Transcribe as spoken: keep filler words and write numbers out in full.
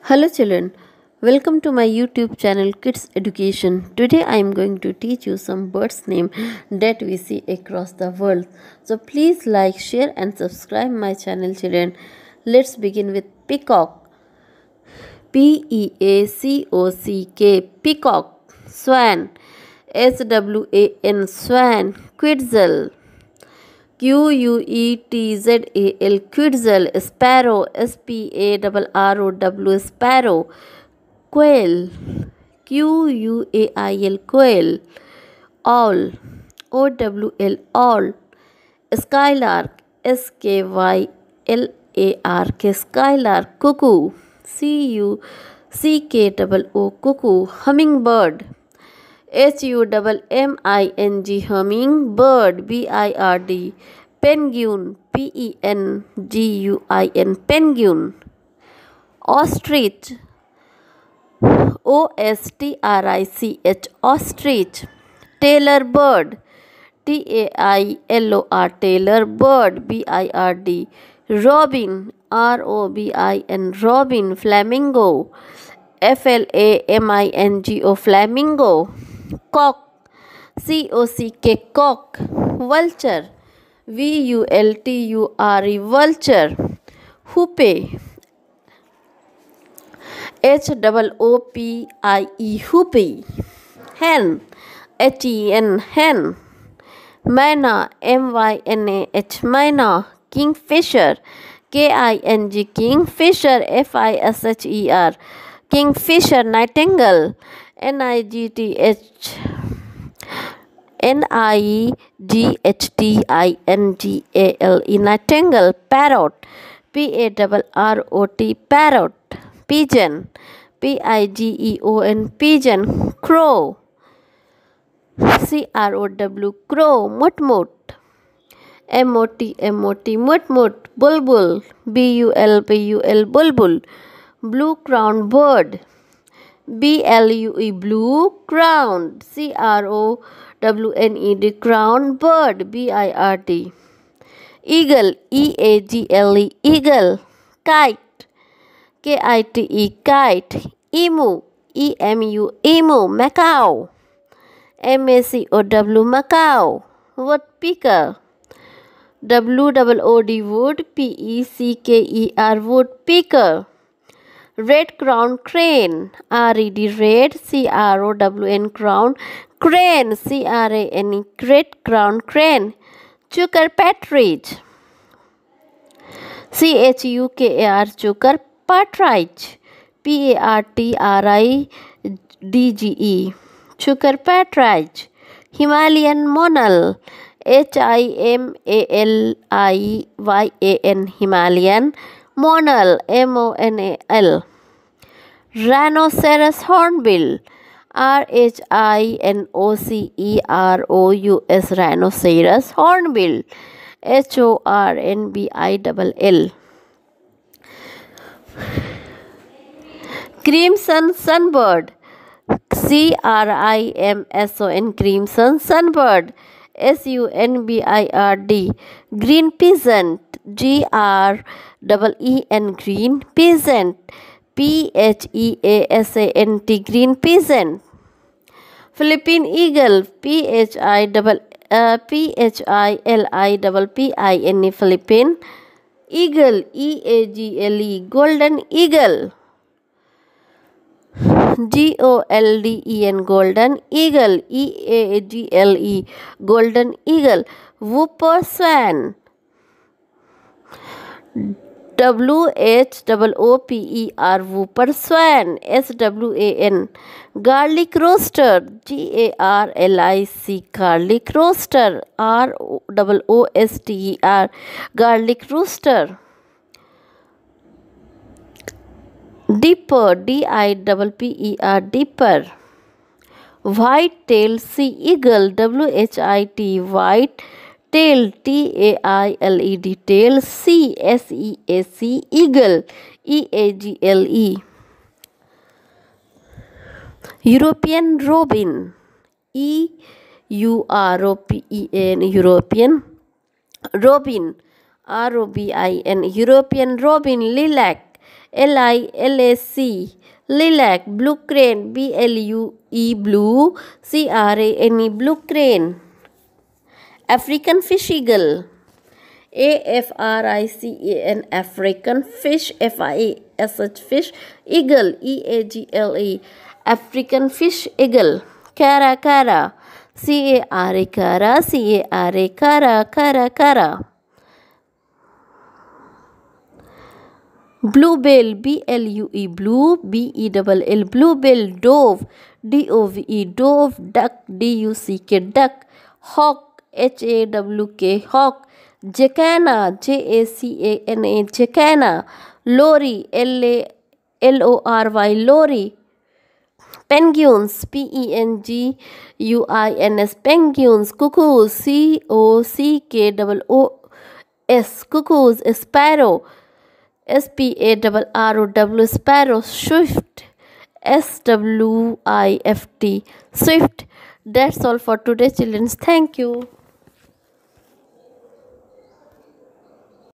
Hello children, welcome to my YouTube channel Kids Education. Today I am going to teach you some birds name that we see across the world. So please like, share and subscribe my channel children. Let's begin with peacock. P E A C O C K, peacock. Swan, S W A N, swan. Quetzal, Q U E T Z A L, quetzal. Sparrow, S P A R R O W, sparrow. Quail, Q U A I L, quail. Owl, O W L, owl. Skylark, S K Y L A R K, skylark. Cuckoo, C U C K O O, cuckoo. Hummingbird, H U M M I N G, humming. Bird, B I R D. Penguin, P E N G U I N, penguin. Ostrich, O S T R I C H, ostrich. Tailor bird, T A I L O R, tailor. Bird, B I R D. Robin, R O B I N, robin. Flamingo, F L A M I N G O, flamingo. Cock, C O C K, cock. Vulture, V U L T U R E, vulture. Hoopie, H O O P I E, hoopie. Hen, H E N, hen. Myna, M Y N A H, myna. Kingfisher, K I N G, kingfisher. F I S H E R, kingfisher. Nightingale, N I G T H N I G H T I N G A L E, nightingale. Parrot, P A R R O T, parrot. Pigeon, P I G E O N, pigeon. Crow, C R O W, crow. Mutmut, M O T M O T, mutmut. Bulbul, B U L B U L, bulbul. Blue crowned bird, B L U E, blue. Crown, C R O W N E D, crown. Bird, B I R D. Eagle, E A G L E, eagle. Kite, K I T E, kite. Emu, E M U, emu. Macaw, M A C O W, macaw. Woodpecker, W O O D, wood. P E C K E R, woodpecker. Red crowned crane, R E D, red. C R O W N, crown. Crane, C R A N E, red crowned crane. Chukar partridge, C H U K A R, chukar. Partridge, P A R T R I D G E, chukar partridge. Himalayan monal, H I M A L I Y A N, Himalayan. Monal, M O N A L. Rhinoceros hornbill, R H I N O C E R O U S, rhinoceros hornbill. H O R N B I L L. Crimson sunbird, C R I M S O N, crimson sunbird. S U N B I R D. Green peasant, G R E E N, green peasant. P H E A S A N T, green peasant. Philippine eagle, P H I uh, P H I L I P P I N E, Philippine eagle. E A G L E, golden eagle. G O L D E N, golden eagle. E A G L E, golden eagle. Whooper swan, W H O O P E R, whooper swan. S W A N. Garlic roaster, G A R L I C, garlic roaster. R O O S T E R, garlic rooster. Dipper, D I P P E R, dipper. White tail sea eagle, W H I T, white tail, T A I L E D, tail. C S E A C, eagle, E A G L E. European robin, E U R O P E N, European robin. R O B I N, European robin. Lilac, L I L A C. Lilac. Blue crane. B L U E blue C R A N E blue crane. African fish eagle. A F R I C A N African fish, F I A S H fish, eagle E A G L E African fish eagle. Cara cara. C A R A cara, C A R A cara, cara cara. Bluebill, B L U E blue, B E L L bluebill. Dove, D O V E dove. Duck, D U C K duck. Hawk, H A W K hawk. Jacana, J A C A N A jacana. Lory, L A L O R Y lorry. Penguins, P E N G U I N S penguins. Cuckoos, C O C K O O S cuckoos. Sparrow, S P A R R O W sparrow. Swift, S W I F T swift. That's all for today, children. Thank you.